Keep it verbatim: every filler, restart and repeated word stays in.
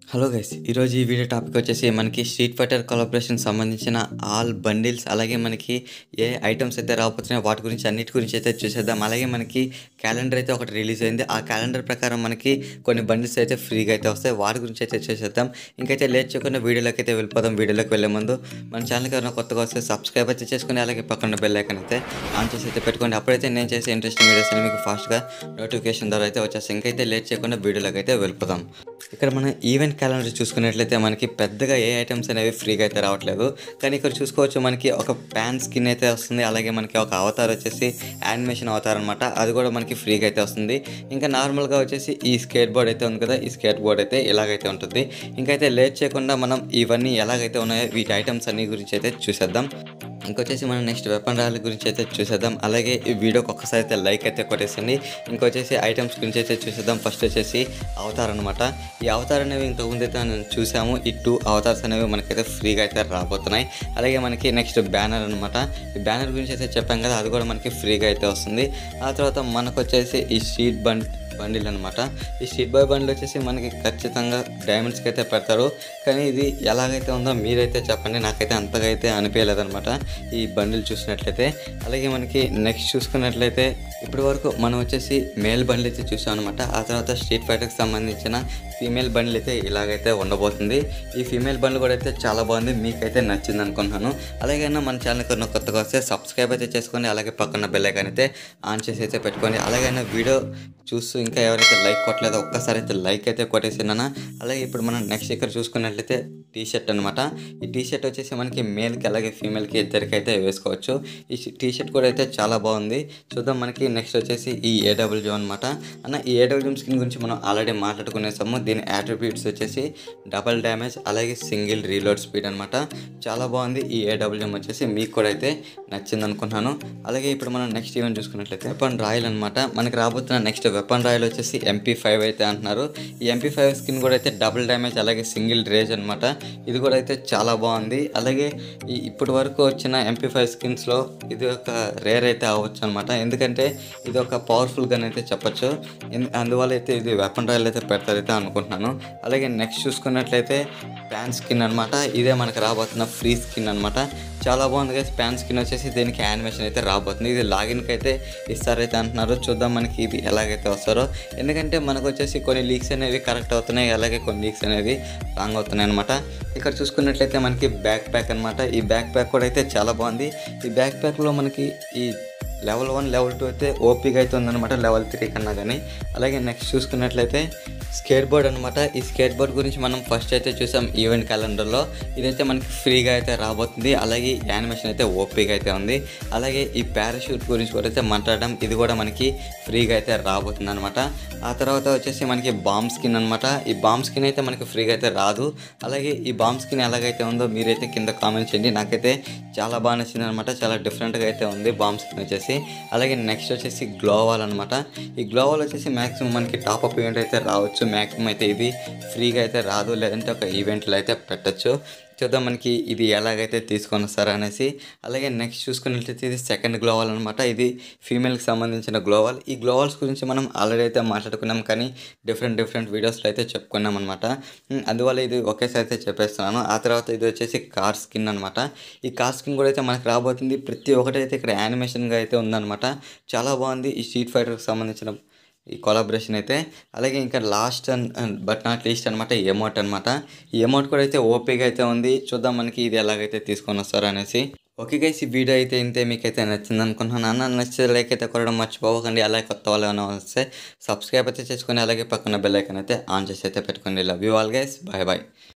Hello guys ఈరోజు ఈ video topic వచ్చేసి మనకి స్ట్రీట్ ఫైటర్ కొలాబరేషన్ సంబంధించిన ఆల్ బండిల్స్ అలాగే మనకి ఏ ఐటమ్స్ అయితే రాబోతున్నాయో వాటి గురించి అన్నిటి గురించి అయితే చూసేద్దాం. అలాగే మనకి క్యాలెండర్ అయితే ఒకటి రిలీజ్ అయింది. ఆ క్యాలెండర్ ప్రకారం మనకి కొన్ని బండిల్స్ అయితే ఫ్రీగా అయితే వస్తాయి. వాటి గురించి అయితే చూసేద్దాం. ఇంకైతే లేట్ చేయకుండా వీడియోలోకి అయితే వెళ్ళిపోదాం. వీడియోలోకి వెళ్ళే ముందు మన ఛానల్కి ఎవరైనా కొత్తగా వస్తే సబ్స్క్రైబ్ అయితే చేసుకుని అలాగే పక్కన బెల్ ఐకాన్ అయితే ఆన్ చేసి అయితే పెట్టుకోండి. అప్పుడైతే నేను చేసే ఇంట్రెస్టింగ్ వీడియోస్ అని మీకు ఫాస్ట్గా నోటిఫికేషన్ ద్వారా అయితే వచ్చేస్తాయి. ఇంకైతే లేట్ చేయకుండా వీడియోలోకి అయితే వెళ్ళిపోదాం. ఇక్కడ మనం ఈవెంట్ క్యాలెండర్ చూసుకున్నట్లయితే మనకి పెద్దగా ఏ ఐటమ్స్ అనేవి ఫ్రీగా అయితే రావట్లేదు. కానీ ఇక్కడ చూసుకోవచ్చు మనకి ఒక ప్యాన్ స్కిన్ అయితే వస్తుంది. అలాగే మనకి ఒక అవతార్ వచ్చేసి యానిమేషన్ అవతార్ అనమాట, అది కూడా మనకి ఫ్రీగా అయితే వస్తుంది. ఇంకా నార్మల్గా వచ్చేసి ఈ స్కేట్ బోర్డ్ అయితే ఉంది కదా, ఈ స్కేట్ బోర్డ్ అయితే ఇలాగైతే ఉంటుంది. ఇంకైతే లేట్ చేయకుండా మనం ఇవన్నీ ఎలాగైతే ఉన్నాయో వీటి ఐటమ్స్ అన్ని గురించి అయితే చూసేద్దాం. ఇంకొచ్చేసి మనం నెక్స్ట్ వెపన్ రాయల గురించి అయితే చూసేద్దాం. అలాగే ఈ వీడియోకి ఒక్కసారి అయితే లైక్ అయితే కొట్టేసండి. ఇంకొచ్చేసి ఐటమ్స్ గురించి అయితే చూసేద్దాం. ఫస్ట్ వచ్చేసి అవతార్ అనమాట. ఈ అవతార్ అనేవి ఇంతకుముందు అయితే మనం చూసాము. ఈ టూ అవతార్స్ అనేవి మనకైతే ఫ్రీగా అయితే రాబోతున్నాయి. అలాగే మనకి నెక్స్ట్ బ్యానర్ అనమాట. ఈ బ్యానర్ గురించి అయితే చెప్పాం కదా, అది కూడా మనకి ఫ్రీగా అయితే వస్తుంది. ఆ తర్వాత మనకు వచ్చేసి ఈ స్ట్రీట్ బండ్ బండిల్ అనమాట. ఈ స్ట్రీట్ బాయ్ బండిల్ వచ్చేసి మనకి ఖచ్చితంగా డైమండ్స్కి అయితే పెడతారు. కానీ ఇది ఎలాగైతే ఉందో మీరైతే చెప్పండి. నాకైతే అంతగా అయితే అనిపించలేదన్నమాట ఈ బండిల్ చూసినట్లయితే. అలాగే మనకి నెక్స్ట్ చూసుకున్నట్లయితే ఇప్పటి వరకు మనం వచ్చేసి మేల్ బండిల్ అయితే చూసాం అనమాట. ఆ తర్వాత స్ట్రీట్ ఫైటర్కి సంబంధించిన ఫీమేల్ బండిల్ అయితే ఇలాగైతే ఉండబోతుంది. ఈ ఫీమేల్ బండిల్ కూడా అయితే చాలా బాగుంది, మీకైతే నచ్చింది అనుకుంటున్నాను. అలాగే మన ఛానల్ కొన్న కొత్తగా వస్తే సబ్స్క్రైబ్ అయితే చేసుకోండి. అలాగే పక్కన బెల్ ఐకాన్ అయితే ఆన్ చేసి అయితే పెట్టుకోండి. అలాగే వీడియో చూస్తూ ఇంకా ఎవరైతే లైక్ కొట్టలేదో ఒక్కసారి అయితే లైక్ అయితే కొట్టేసినా. అలాగే ఇప్పుడు మనం నెక్స్ట్ ఇక్కడ చూసుకున్నట్లయితే టీ షర్ట్ అనమాట. ఈ టీ షర్ట్ వచ్చేసి మనకి మేల్కి అలాగే ఫీమేల్కి ఇద్దరికి అయితే వేసుకోవచ్చు. ఈ టీ షర్ట్ కూడా అయితే చాలా బాగుంది. చూద్దాం. మనకి నెక్స్ట్ వచ్చేసి ఈ ఏడబ్ల్యూజీ అనమాట. అన్న ఈ ఏడబ్ల్యూజీ స్కిన్ గురించి మనం ఆల్రెడీ మాట్లాడుకునేసాము. దీని అట్రిబ్యూట్స్ వచ్చేసి డబల్ డ్యామేజ్ అలాగే సింగిల్ రీలోడ్ స్పీడ్ అనమాట. చాలా బాగుంది. ఈ ఏడబ్ల్యూజీ వచ్చేసి మీకు కూడా అయితే నచ్చింది అనుకుంటున్నాను. అలాగే ఇప్పుడు మనం నెక్స్ట్ ఈవెంట్ చూసుకున్నట్లయితే వెపన్ రాయల్ అనమాట. మనకి రాబోతున్న నెక్స్ట్ వెపన్ రాయల్ వచ్చేసి ఎంపీ ఫైవ్ అయితే అంటున్నారు. ఈ ఎంపీ ఫైవ్ స్కిన్ కూడా అయితే డబుల్ డ్యామేజ్ అలాగే సింగిల్ రేజ్ అనమాట. ఇది కూడా అయితే చాలా బాగుంది. అలాగే ఈ ఇప్పటి వరకు వచ్చిన ఎంపీ ఫైవ్ స్కిన్స్లో ఇది ఒక రేర్ అయితే అవ్వచ్చు అనమాట. ఎందుకంటే ఇది ఒక పవర్ఫుల్ గన్ అయితే చెప్పచ్చు. అందువల్ల అయితే ఇది వెపన్ రాయల్ అయితే పెడతారైతే అనుకుంటున్నాను. అలాగే నెక్స్ట్ చూసుకున్నట్లయితే ప్యాన్ స్కిన్ అనమాట. ఇదే మనకు రాబోతున్న ఫ్రీ స్కిన్ అనమాట. చాలా బాగుంది కదా. ప్యాన్ స్కిన్ వచ్చేసి దీనికి యానిమేషన్ అయితే రాబోతుంది. ఇది లాగిన్కి అయితే ఇస్తారైతే అంటున్నారు. చూద్దాం మనకి ఇది ఎలాగైతే వస్తారో. ఎందుకంటే మనకు వచ్చేసి కొన్ని లీక్స్ అనేవి కరెక్ట్ అవుతున్నాయి, అలాగే కొన్ని లీక్స్ అనేవి రాంగ్ అవుతున్నాయి అనమాట. ఇక్కడ చూసుకున్నట్లయితే మనకి బ్యాక్ ప్యాక్ అనమాట. ఈ బ్యాక్ ప్యాక్ కూడా అయితే చాలా బాగుంది. ఈ బ్యాక్ ప్యాక్లో మనకి ఈ లెవెల్ వన్ లెవెల్ టూ అయితే ఓపీగా అయితే ఉందన్నమాట, లెవెల్ త్రీ కన్నా కానీ. అలాగే నెక్స్ట్ చూసుకున్నట్లయితే స్కేట్ బోర్డ్ అనమాట. ఈ స్కేట్ బోర్డ్ గురించి మనం ఫస్ట్ అయితే చూసాం ఈవెంట్ క్యాలెండర్లో. ఇదైతే మనకి ఫ్రీగా అయితే రాబోతుంది. అలాగే యానిమేషన్ అయితే ఓపీగా అయితే ఉంది. అలాగే ఈ పారాషూట్ గురించి కూడా అయితే మాట్లాడడం, ఇది కూడా మనకి ఫ్రీగా అయితే రాబోతుంది అనమాట. ఆ తర్వాత వచ్చేసి మనకి బాంబ్ స్కిన్ అనమాట. ఈ బాంబ్ స్కిన్ అయితే మనకి ఫ్రీగా అయితే రాదు. అలాగే ఈ బాంబ్ స్కిన్ ఎలాగైతే ఉందో మీరైతే కింద కామెంట్ చేయండి. నాకైతే చాలా బాగా నచ్చింది అనమాట. చాలా డిఫరెంట్గా అయితే ఉంది బాంబ్ స్కిన్ వచ్చేసి. అలాగే నెక్స్ట్ వచ్చేసి గ్లోవాల్ అనమాట. ఈ గ్లోవాల్ వచ్చేసి మ్యాక్సిమం మనకి టాప్ అప్ ఈవెంట్ అయితే రావచ్చు. మ్యాక్సిమం అయితే ఇది ఫ్రీగా అయితే రాదు, లేదంటే ఒక ఈవెంట్లో అయితే పెట్టచ్చు. చూద్దాం మనకి ఇది ఎలాగైతే తీసుకొని వస్తారు అనేసి. అలాగే నెక్స్ట్ చూసుకున్నట్లయితే ఇది సెకండ్ గ్లోవాల్ అనమాట. ఇది ఫీమేల్కి సంబంధించిన గ్లోవాల్. ఈ గ్లోవాల్స్ గురించి మనం ఆల్రెడీ అయితే మాట్లాడుకున్నాం, కానీ డిఫరెంట్ డిఫరెంట్ వీడియోస్లో అయితే చెప్పుకున్నాం అనమాట. అందువల్ల ఇది ఒకేసారి అయితే చెప్పేస్తున్నాను. ఆ తర్వాత ఇది వచ్చేసి కార్ స్కిన్ అనమాట. ఈ కార్ స్కిన్ కూడా అయితే మనకు రాబోతుంది. ప్రతి ఒక్కటి అయితే ఇక్కడ యానిమేషన్గా అయితే ఉందన్నమాట. చాలా బాగుంది ఈ స్ట్రీట్ ఫైటర్కి సంబంధించిన ఈ కొలాబరేషన్ అయితే. అలాగే ఇంకా last and but not least అనమాట ఈ ఎమౌంట్ అనమాట. ఈ అమౌంట్ కూడా అయితే ఓపీగా అయితే ఉంది. చూద్దాం మనకి ఇది ఎలాగైతే తీసుకొని వస్తారు అనేసి. ఓకే గైస్, ఈ వీడియో అయితే ఇంతే. మీకైతే నచ్చింది అనుకుంటున్నాను. అన్న నచ్చితే లైక్ అయితే కొట్టడం మర్చిపోకండి. అలాగే కొత్త వాళ్ళు ఏమైనా వస్తే సబ్స్క్రైబ్ అయితే చేసుకొని అలాగే పక్కన బెల్ ఐకాన్ అయితే ఆన్ చేసి అయితే పెట్టుకోండి. Love you all guys, bye bye.